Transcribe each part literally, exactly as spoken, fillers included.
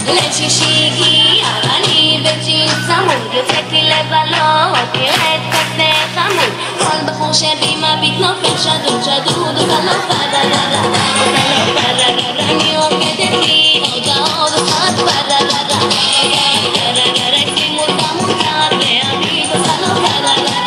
ליל שישי הגיע, אני בג'ינס צמוד, יוצאת לי לבלות, ירד כזה חמוד. כל בחור שבי מביט נופל שדוד שדוד, עושה לו פרררה, עושה לו פרררה, אני רוקדת לי עוד עוד אחת פרררה, פרררה, שימו את המותר והביט עושה לו פרררה.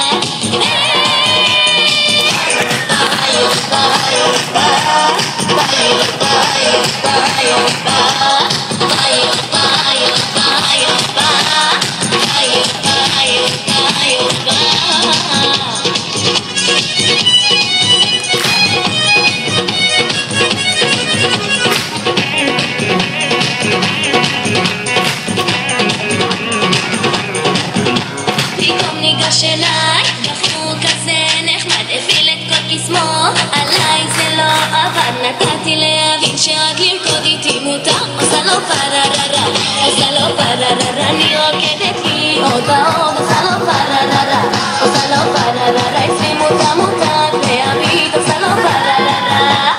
פתאום ניגש אליי בחור כזה נחמד, הפעיל את כל קסמו עליי, זה לא עבד. נתתי להבין שרק לרקוד איתי מותר, עושה לו פרררה, עושה לו פרררה, אני רוקדת לי עוד ועוד, עושה לו פרררה, עושה לו פרררה, שימו את המותר והביט עושה לו פרררה.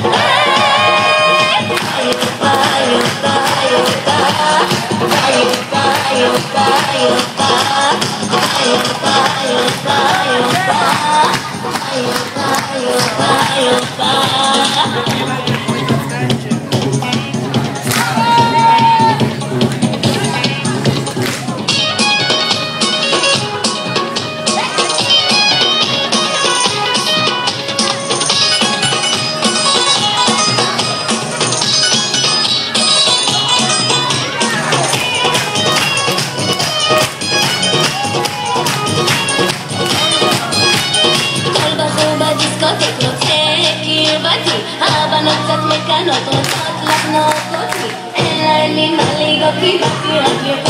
הבנות קצת מקנות רוצות לחנוק אותי, אין להן לי מה לגעות כי באתי רק לרקוד